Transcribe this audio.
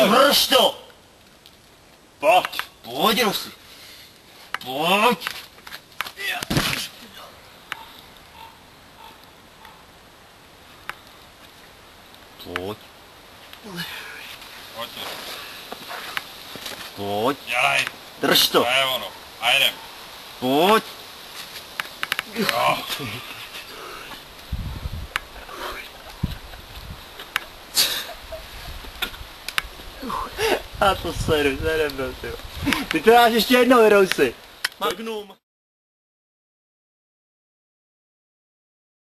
Drž to! Pojď! Pojď, Rosy! Pojď! Pojď. Pojď. Pojď. Dělej. Drž to. To je ono. A jedem. Pojď. Jo. A to seru, ty to dáš ještě jednou, Rosy. Magnum.